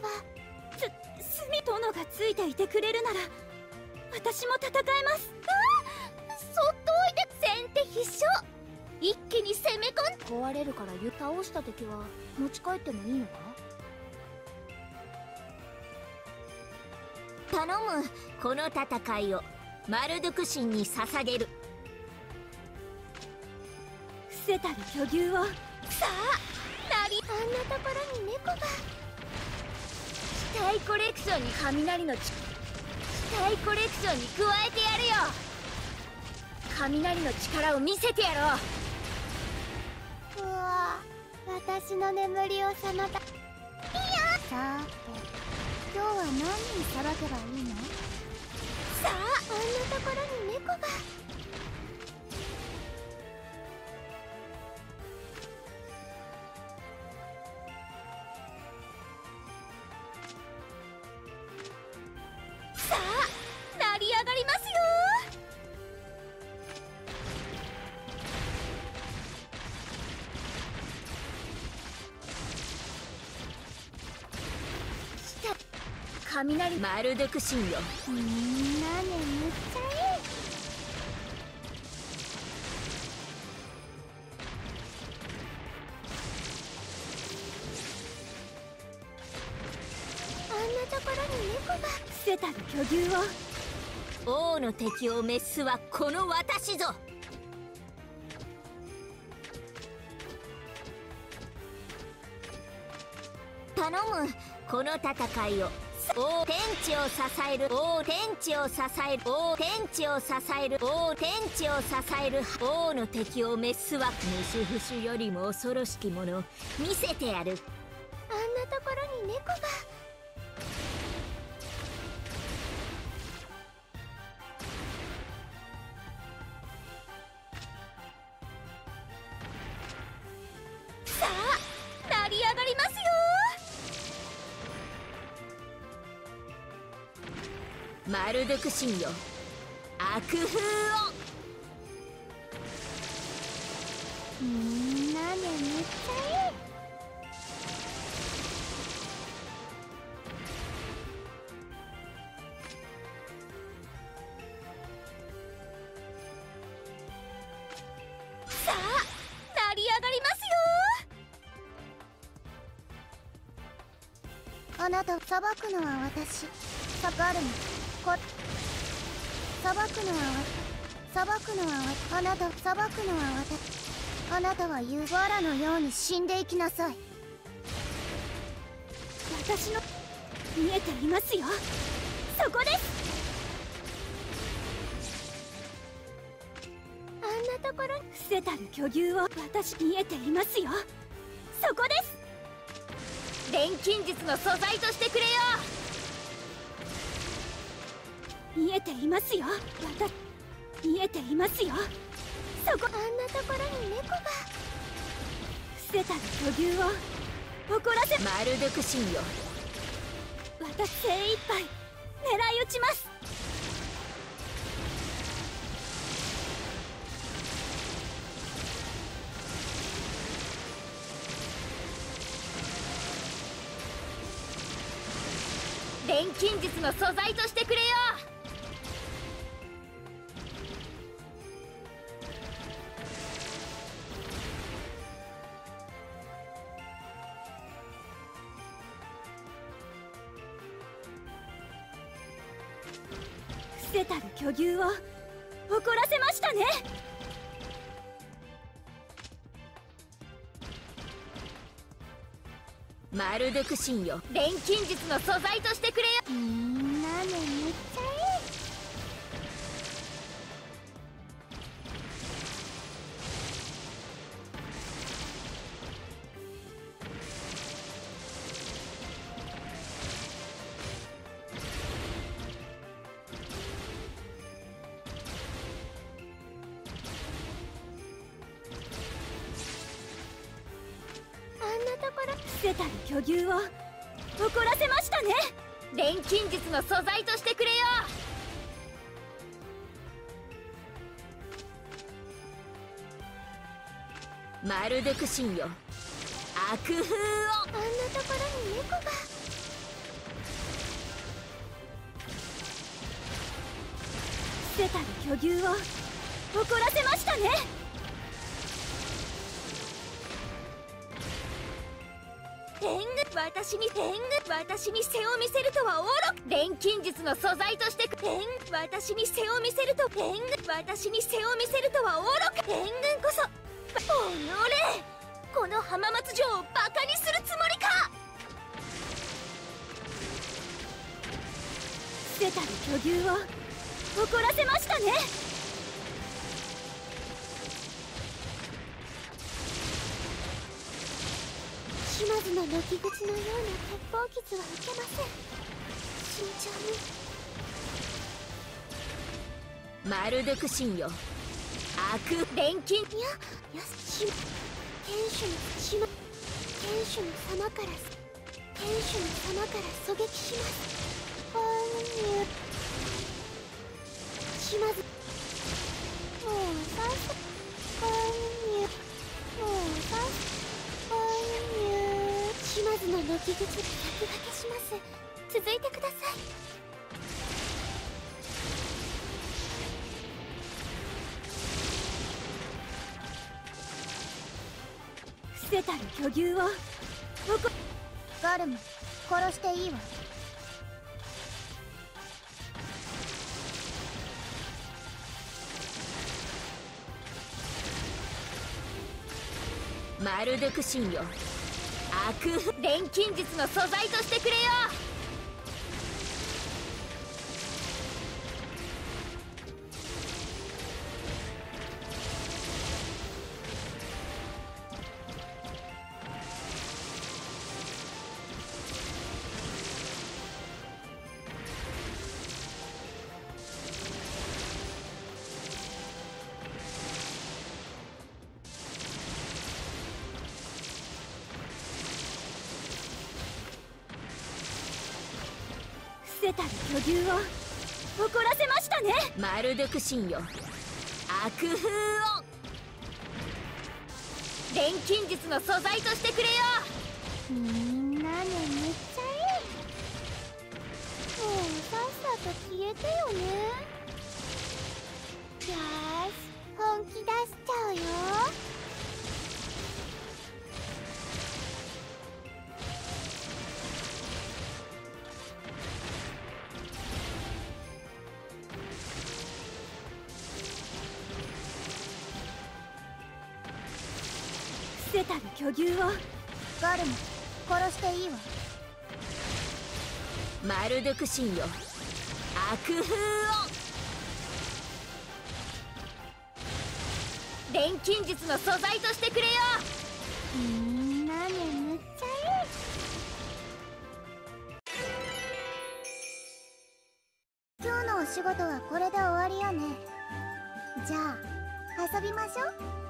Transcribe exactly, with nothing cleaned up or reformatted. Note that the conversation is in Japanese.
つ墨殿がついていてくれるなら私も戦えます。 ああ、そっとおいで。先手必勝。一気に攻め込ん。壊れるから湯倒した敵は持ち帰ってもいいのか。 頼む。この戦いをマルドゥク神に捧げる。 伏せたる巨牛を。 さあ、なり。あんなところに猫が。機体コレクションに雷のち機体コレクションに加えてやるよ。雷の力を見せてやろう。うわ、私の眠りを妨げ。いや、さーて今日は何人さばけばいいの。さあ、あんなところに猫が。さあ、成り上がりますよ。雷。 マルドゥク神よ。 みんな眠っちゃえ。あんなところに猫が。 伏せたる巨牛を。 王の敵を滅すはこの私ぞ。頼む。この戦いを王天地を支える。王天地を支える。王天地を支える。王天地を支える。王の敵を滅すはムシフシよりも恐ろしきもの見せてやる。 あんなところに猫が。さあ、成り上がりますよ。 マルドゥク神よ、悪風を。 みんな眠っちゃえ。さあ、成り上がりますよ。あなた裁くのは私。かかるのこ裁くのは裁くのはあなた。裁くのは私。あなたはユバラのように死んでいきなさい。 私の見えていますよ。そこです。 あんなところ。 伏せたる巨牛を。私見えていますよ。そこです。 錬金術の素材としてくれよ。 見えていますよ。私見えていますよ。そこ。 あんなところに猫が。 伏せたる巨牛を怒らせ。 マルドゥク神よ、 私精一杯狙い撃ちます。 錬金術の素材としてくれよ。 伏せたる巨牛を怒らせましたね。 マルドゥク神よ、 錬金術の素材としてくれよ。みんな眠っちゃえ。 伏せたる巨牛を怒らせましたね。 錬金術の素材としてくれよ。 マルドゥク神よ、悪風を。 あんなところに猫が。 せたる巨牛を怒らせましたね。 天狗、私に天狗、私に背を見せるとはおろく。錬金術の素材として天狗、私に背を見せると天狗、私に背を見せるとはおろく。天狗こそおのれ、この浜松城をバカにするつもりか。 せたる巨牛を怒らせましたね。 島津の抜き口のような鉄砲傷は受けません。慎重に。 マルドク神よ、悪錬金。 いや、よし、天主の島天主の様から天主の様から狙撃します。こんに島津、もうさっさこんにもうさっさこんに島津の抜き口で落書きします。続いてください。 伏せたる巨牛をガルム、殺していいわ。 マルドク神よ、悪錬金術の素材としてくれよ。 伏せたる巨牛を怒らせましたね。 マルドク神よ、悪風を錬金術の素材としてくれよ。 みんなね、めっちゃいい。もうさっさと消えてよね。よーし、本気出しちゃうよ。 伏せたる巨牛をガルム、殺していいわ。 マルドク神よ、悪風を錬金術の素材としてくれよ。 みんなね、めっちゃいい。今日のお仕事はこれで終わりよね。じゃあ遊びましょう。